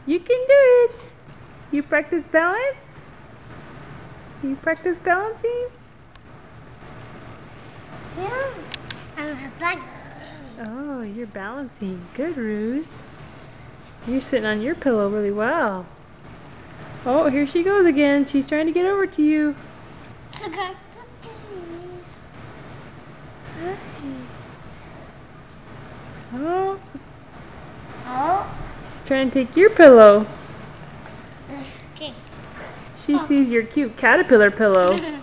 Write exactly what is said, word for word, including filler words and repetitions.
You can do it. You practice balance? You practice balancing? Yeah. I'm like. Oh, you're balancing. Good, Ruth. You're sitting on your pillow really well. Oh, here she goes again. She's trying to get over to you. Oh, Oh. she's trying to take your pillow. Okay. She sees your cute caterpillar pillow.